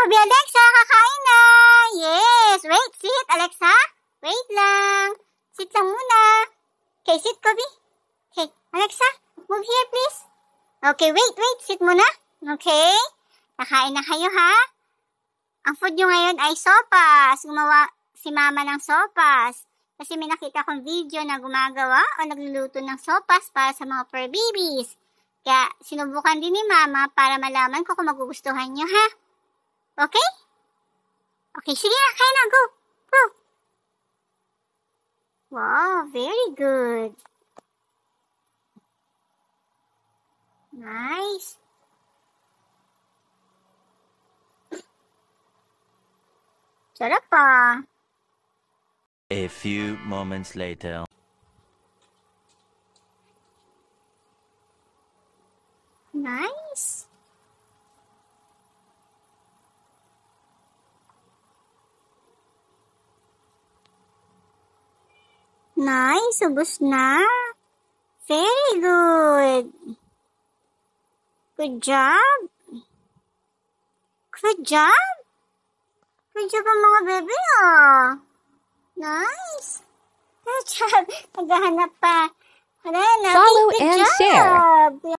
Kobe, Alexa, kakain na! Yes! Wait, sit, Alexa. Wait lang. Sit lang muna. Okay, sit, Kobe. Okay, Alexa, move here, please. Okay, wait, sit muna. Okay? Kakain na kayo, ha? Ang food nyo ngayon ay sopas. Gumawa si mama ng sopas. Kasi may nakita akong video na gumagawa o nagluluto ng sopas para sa mga fur babies. Kaya sinubukan din ni mama para malaman ko kung magugustuhan nyo, ha? Okay? Okay, sige na, kain na, go! Go! Wow, very good. Nice. Sarap pa. A few moments later. Nice. Nice, ubos na. Very good. Good job. Good job. Good job ang mga bebe, oh. Nice. Good job. Naghahanap pa. Follow and share.